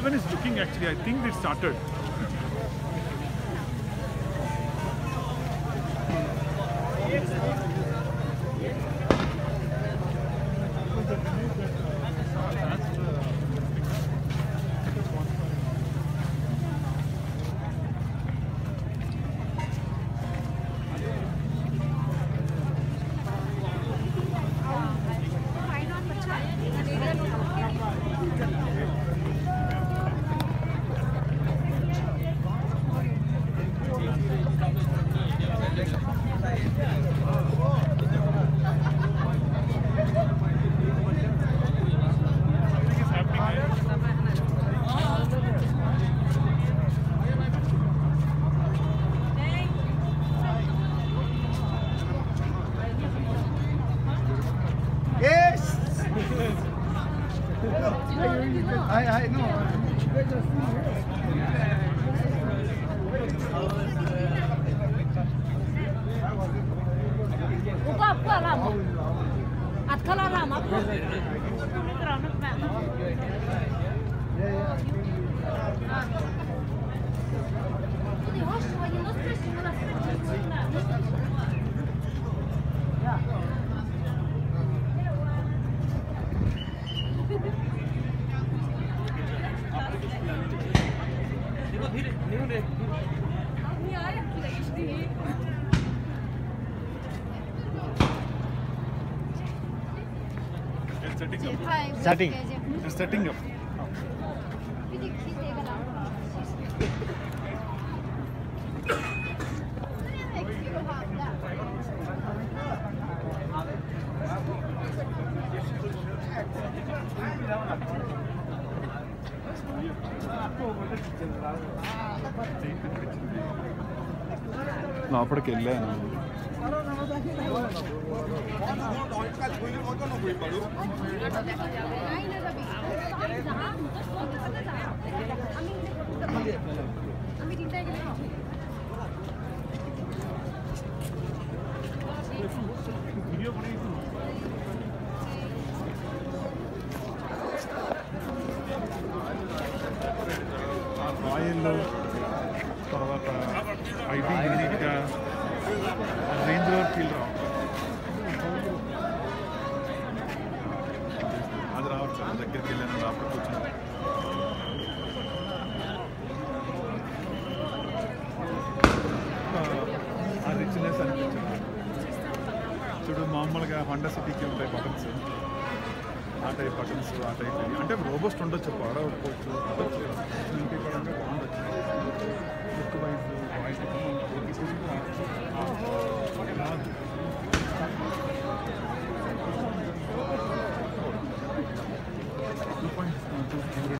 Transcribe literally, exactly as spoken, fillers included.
Everyone is looking actually. I think they started. I I know. Upa upa lama. Atkala lama. Setting up. Setting. Setting up. లోపలికి వెళ్ళాను రాయల్లో తర్వాత IT యూనిట్గా range rover feel రావు అది రావచ్చు దగ్గరికి వెళ్ళాను రావడం కూర్చున్నాను ఆ రిచ్నెస్ అనిపించింది చూడు మామూలుగా హోండా సిటీకి ఉంటాయి బటన్స్ ఆ టైప్ బటన్స్ ఆ టైప్ అంటే రోబోస్ట్ ఉండొచ్చు పాడవచ్చు ఉండొచ్చు ఇంటి పరంగా బాగుండొచ్చు లుక్ వైజ్ వాయిస్